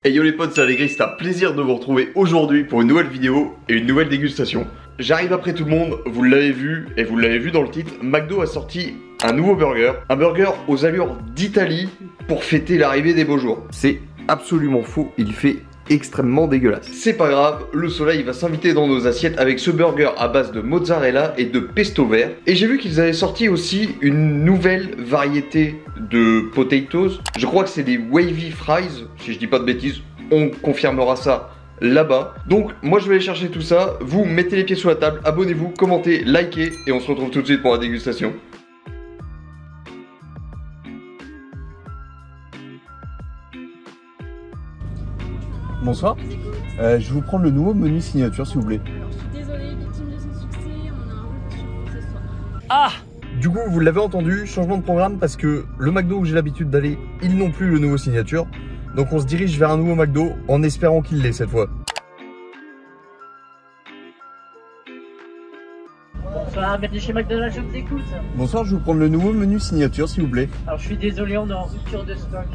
Hey yo les potes, c'est Allegri, c'est un plaisir de vous retrouver aujourd'hui pour une nouvelle vidéo et une nouvelle dégustation. J'arrive après tout le monde, vous l'avez vu et vous l'avez vu dans le titre, McDo a sorti un nouveau burger. Un burger aux allures d'Italie pour fêter l'arrivée des beaux jours. C'est absolument faux, il fait extrêmement dégueulasse. C'est pas grave, le soleil va s'inviter dans nos assiettes avec ce burger à base de mozzarella et de pesto vert. Et j'ai vu qu'ils avaient sorti aussi une nouvelle variété de potatoes. Je crois que c'est des wavy fries, si je dis pas de bêtises, on confirmera ça là-bas. Donc moi je vais aller chercher tout ça, vous mettez les pieds sur la table, abonnez-vous, commentez, likez et on se retrouve tout de suite pour la dégustation. Bonsoir, je vais vous prendre le nouveau menu signature s'il vous plaît. Alors je suis désolée, victime de son succès, on a un retour pour ce soir. Ah! Du coup vous l'avez entendu, changement de programme parce que le McDo où j'ai l'habitude d'aller, ils n'ont plus le nouveau signature. Donc on se dirige vers un nouveau McDo en espérant qu'il l'ait cette fois. Bonsoir, bienvenue chez McDonald's, je vous écoute. Bonsoir, je vais vous prendre le nouveau menu signature s'il vous plaît. Alors je suis désolé, on est en rupture de stock.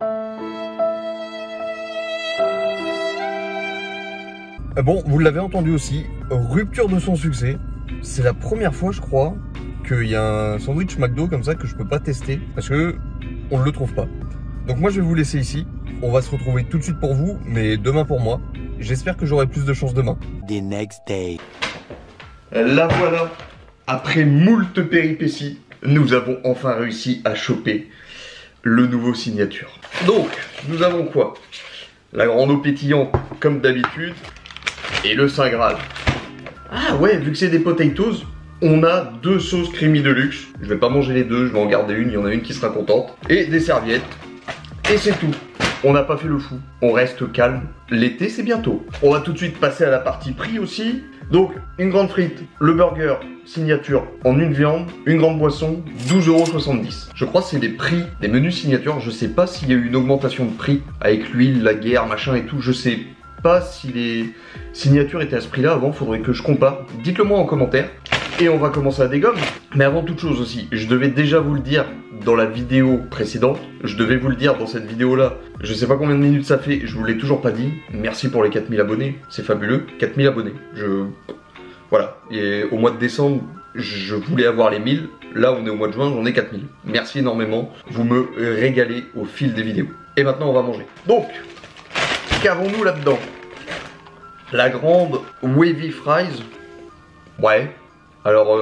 Bon, vous l'avez entendu aussi, rupture de son succès. C'est la première fois je crois qu'il y a un sandwich McDo comme ça que je peux pas tester parce que on ne le trouve pas. Donc moi je vais vous laisser ici, on va se retrouver tout de suite pour vous, mais demain pour moi. J'espère que j'aurai plus de chance demain. The next day. La voilà, après moult péripéties, nous avons enfin réussi à choper le nouveau signature. Donc, nous avons quoi? La grande eau pétillante comme d'habitude et le Saint Graal. Ah ouais, vu que c'est des potatoes, on a deux sauces creamy de luxe. Je vais pas manger les deux, je vais en garder une, il y en a une qui sera contente. Et des serviettes. Et c'est tout. On n'a pas fait le fou, on reste calme. L'été c'est bientôt. On va tout de suite passer à la partie prix aussi. Donc, une grande frite, le burger signature en une viande, une grande boisson, 12,70 €. Je crois que c'est les prix des menus signature. Je sais pas s'il y a eu une augmentation de prix avec l'huile, la guerre, machin et tout. Je sais pas si les signatures étaient à ce prix-là avant, faudrait que je compare. Dites-le moi en commentaire. Et on va commencer à dégomme. Mais avant toute chose aussi, je devais déjà vous le dire dans la vidéo précédente. Je devais vous le dire dans cette vidéo-là. Je sais pas combien de minutes ça fait, je vous l'ai toujours pas dit. Merci pour les 4000 abonnés, c'est fabuleux. 4000 abonnés. Voilà. Et au mois de décembre, je voulais avoir les 1000. Là, on est au mois de juin, j'en ai 4000. Merci énormément. Vous me régalez au fil des vidéos. Et maintenant, on va manger. Donc, qu'avons-nous là-dedans? La grande wavy fries. Ouais. Alors,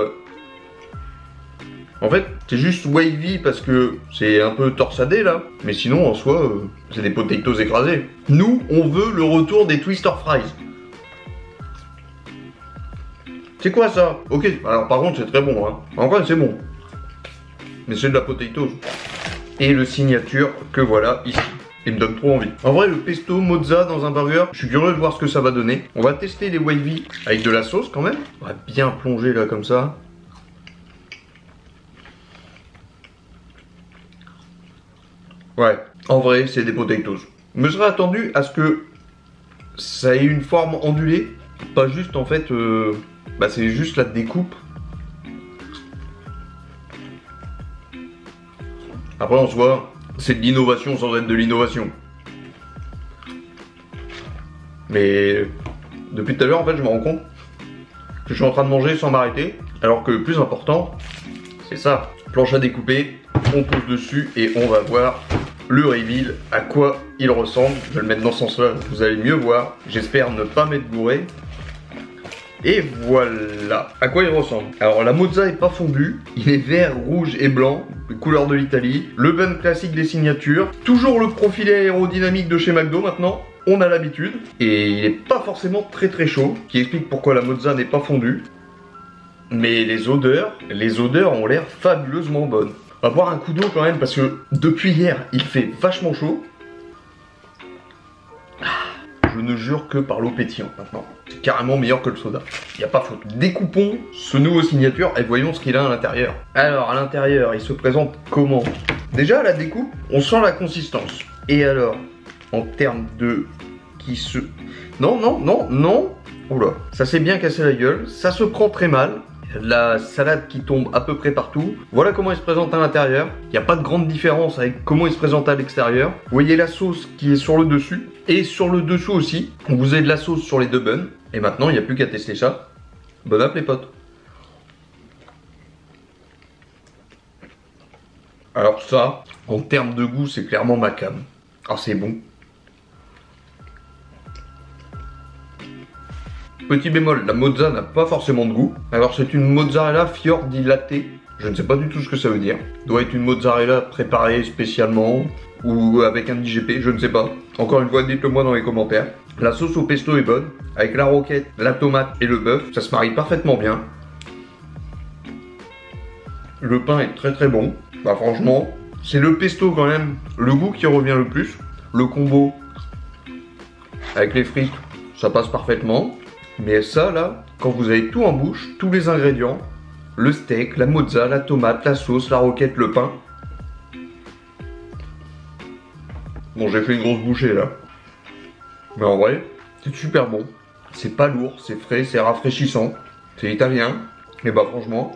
en fait, c'est juste wavy parce que c'est un peu torsadé là. Mais sinon, en soi, c'est des potatoes écrasés. Nous, on veut le retour des Twister Fries. C'est quoi ça? Ok, alors par contre, c'est très bon. Hein. En vrai, c'est bon. Mais c'est de la potatoes. Et le signature que voilà ici. Il me donne trop envie. En vrai, le pesto mozza dans un burger, je suis curieux de voir ce que ça va donner. On va tester les wavy avec de la sauce quand même. On va bien plonger là comme ça. Ouais, en vrai, c'est des potatoes. Je me serais attendu à ce que ça ait une forme ondulée. Pas juste en fait, c'est juste la découpe. Après, on se voit. C'est de l'innovation sans être de l'innovation. Mais depuis tout à l'heure, en fait, je me rends compte que je suis en train de manger sans m'arrêter. Alors que le plus important, c'est ça. Planche à découper, on pose dessus et on va voir le reveal, à quoi il ressemble. Je vais le mettre dans ce sens-là, vous allez mieux voir. J'espère ne pas m'être gouré. Et voilà à quoi il ressemble. Alors la mozza est pas fondue, il est vert, rouge et blanc, couleur de l'Italie. Le bun classique des signatures. Toujours le profil aérodynamique de chez McDo maintenant, on a l'habitude. Et il est pas forcément très chaud, qui explique pourquoi la mozza n'est pas fondue. Mais les odeurs ont l'air fabuleusement bonnes. On va boire un coup d'eau quand même parce que depuis hier il fait vachement chaud. Je ne jure que par l'eau pétillante maintenant. C'est carrément meilleur que le soda. Il n'y a pas faute. Découpons ce nouveau signature et voyons ce qu'il a à l'intérieur. Alors, à l'intérieur, il se présente comment? Déjà, à la découpe, on sent la consistance. Et alors, en termes de... Non. Oula, ça s'est bien cassé la gueule. Ça se prend très mal. Il y a de la salade qui tombe à peu près partout. Voilà comment il se présente à l'intérieur. Il n'y a pas de grande différence avec comment il se présente à l'extérieur. Vous voyez la sauce qui est sur le dessus. Et sur le dessous aussi, vous avez de la sauce sur les deux buns. Et maintenant, il n'y a plus qu'à tester ça. Bon app les potes. Alors ça, en termes de goût, c'est clairement ma came. Ah, c'est bon. Petit bémol, la mozza n'a pas forcément de goût. Alors c'est une mozzarella fior di latte. Je ne sais pas du tout ce que ça veut dire. Doit être une mozzarella préparée spécialement ou avec un IGP, je ne sais pas. Encore une fois, dites-le moi dans les commentaires. La sauce au pesto est bonne. Avec la roquette, la tomate et le bœuf, ça se marie parfaitement bien. Le pain est très très bon. Bah franchement, c'est le pesto quand même, le goût qui revient le plus. Le combo avec les frites, ça passe parfaitement. Mais ça là, quand vous avez tout en bouche, tous les ingrédients, le steak, la mozza, la tomate, la sauce, la roquette, le pain. Bon, j'ai fait une grosse bouchée là. Mais en vrai, c'est super bon. C'est pas lourd, c'est frais, c'est rafraîchissant. C'est italien. Et bah franchement,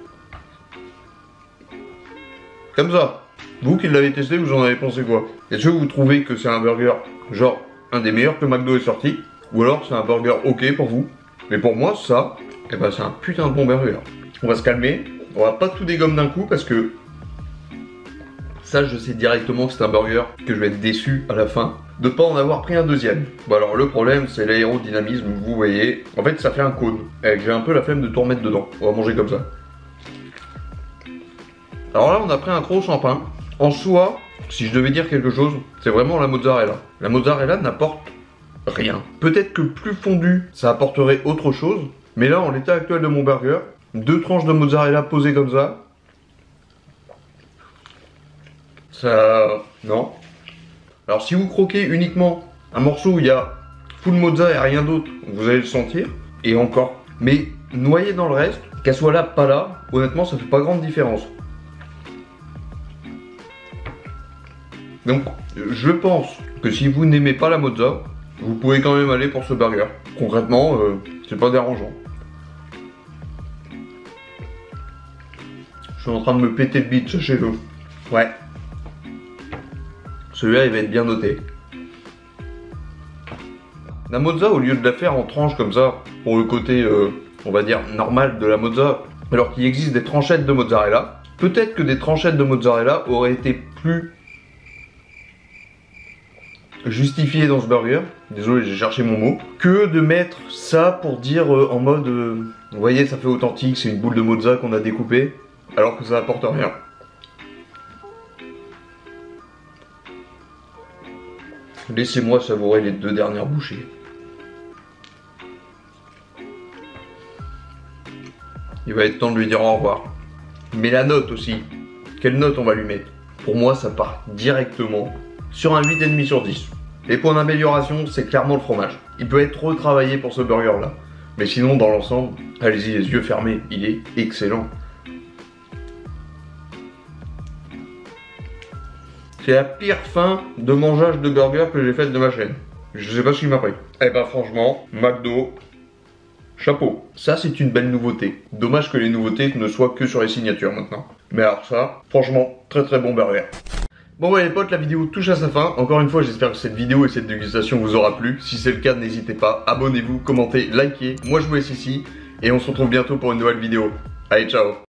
comme ça. Vous qui l'avez testé, vous en avez pensé quoi? Est-ce que vous trouvez que c'est un burger genre un des meilleurs que McDo est sorti? Ou alors c'est un burger ok pour vous? Mais pour moi ça, eh ben, c'est un putain de bon burger. On va se calmer, on va pas tout dégommer d'un coup parce que ça je sais directement que c'est un burger que je vais être déçu à la fin de pas en avoir pris un deuxième. Bon alors le problème c'est l'aérodynamisme, vous voyez. En fait ça fait un cône. J'ai un peu la flemme de tout remettre dedans. On va manger comme ça. Alors là on a pris un gros champagne. En soi, si je devais dire quelque chose, c'est vraiment la mozzarella. La mozzarella n'apporte rien. Peut-être que plus fondu, ça apporterait autre chose. Mais là, en l'état actuel de mon burger, 2 tranches de mozzarella posées comme ça. Ça... non. Alors si vous croquez uniquement un morceau où il y a full mozza et rien d'autre, vous allez le sentir. Et encore. Mais noyé dans le reste, qu'elle soit là, pas là, honnêtement, ça fait pas grande différence. Donc, je pense que si vous n'aimez pas la mozza, vous pouvez quand même aller pour ce burger. Concrètement, c'est pas dérangeant. Je suis en train de me péter le bide, sachez-le. Ouais. Celui-là, il va être bien noté. La mozza, au lieu de la faire en tranches comme ça, pour le côté, on va dire, normal de la mozza, alors qu'il existe des tranchettes de mozzarella, peut-être que des tranchettes de mozzarella auraient été plus justifié dans ce burger, désolé j'ai cherché mon mot, que de mettre ça pour dire en mode vous voyez ça fait authentique, c'est une boule de mozza qu'on a découpée, alors que ça apporte rien. Laissez-moi savourer les 2 dernières bouchées. Il va être temps de lui dire au revoir. Mais la note aussi, quelle note on va lui mettre? Pour moi ça part directement sur un 8,5 sur 10. Les points d'amélioration, c'est clairement le fromage. Il peut être retravaillé pour ce burger là. Mais sinon, dans l'ensemble, allez-y les yeux fermés, il est excellent. C'est la pire fin de mangeage de burger que j'ai faite de ma chaîne. Je sais pas ce qu'il m'a pris. Eh ben franchement, McDo, chapeau. Ça c'est une belle nouveauté. Dommage que les nouveautés ne soient que sur les signatures maintenant. Mais alors ça, franchement, très très bon burger. Bon ouais les potes, la vidéo touche à sa fin. Encore une fois, j'espère que cette vidéo et cette dégustation vous aura plu. Si c'est le cas, n'hésitez pas, abonnez-vous, commentez, likez. Moi je vous laisse ici et on se retrouve bientôt pour une nouvelle vidéo. Allez, ciao.